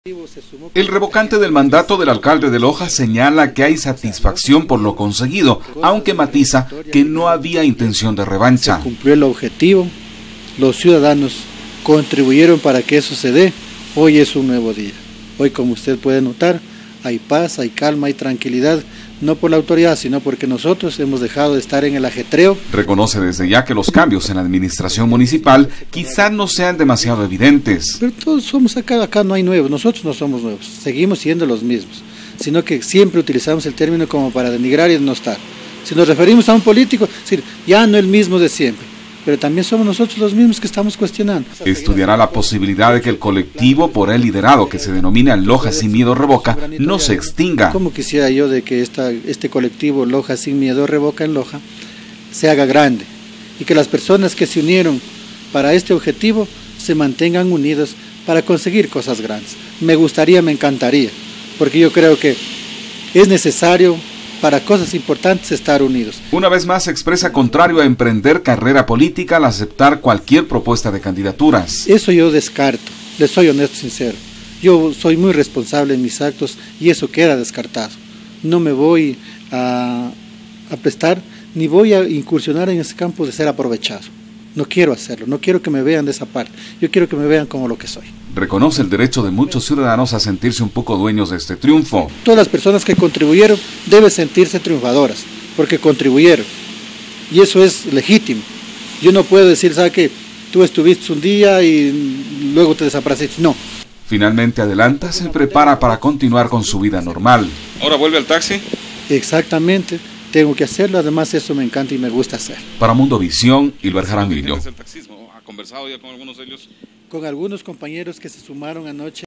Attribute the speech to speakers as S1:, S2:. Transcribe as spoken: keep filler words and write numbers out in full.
S1: El revocante del mandato del alcalde de Loja señala que hay satisfacción por lo conseguido, aunque matiza que no había intención de revancha.
S2: Se cumplió el objetivo, los ciudadanos contribuyeron para que eso se dé. Hoy es un nuevo día. Hoy, como usted puede notar, hay paz, hay calma, hay tranquilidad, no por la autoridad, sino porque nosotros hemos dejado de estar en el ajetreo.
S1: Reconoce desde ya que los cambios en la administración municipal quizás no sean demasiado evidentes.
S2: Pero todos somos acá, acá no hay nuevos, nosotros no somos nuevos, seguimos siendo los mismos, sino que siempre utilizamos el término como para denigrar y denostar. Si nos referimos a un político, es decir, ya no el mismo de siempre, pero también somos nosotros los mismos que estamos cuestionando.
S1: Estudiará la posibilidad de que el colectivo por él liderado, que se denomina Loja Sin Miedo Revoca, no se extinga.
S2: Como quisiera yo de que esta, este colectivo Loja Sin Miedo Revoca en Loja se haga grande y que las personas que se unieron para este objetivo se mantengan unidos para conseguir cosas grandes. Me gustaría, me encantaría, porque yo creo que es necesario para cosas importantes estar unidos.
S1: Una vez más se expresa contrario a emprender carrera política al aceptar cualquier propuesta de candidaturas.
S2: Eso yo descarto, les soy honesto, sincero. Yo soy muy responsable en mis actos y eso queda descartado. No me voy a, a prestar ni voy a incursionar en ese campo de ser aprovechado. No quiero hacerlo, no quiero que me vean de esa parte, yo quiero que me vean como lo que soy.
S1: Reconoce el derecho de muchos ciudadanos a sentirse un poco dueños de este triunfo.
S2: Todas las personas que contribuyeron deben sentirse triunfadoras, porque contribuyeron, y eso es legítimo. Yo no puedo decir, ¿sabe qué? Tú estuviste un día y luego te desapareciste, no.
S1: Finalmente adelanta, se prepara para continuar con su vida normal.
S3: ¿Ahora vuelve al taxi?
S2: Exactamente. Tengo que hacerlo, además eso me encanta y me gusta hacer.
S1: Para Mundo Visión, Hilber Jaramillo.
S3: ¿Ha conversado ya con algunos de ellos?
S2: Con algunos compañeros que se sumaron anoche.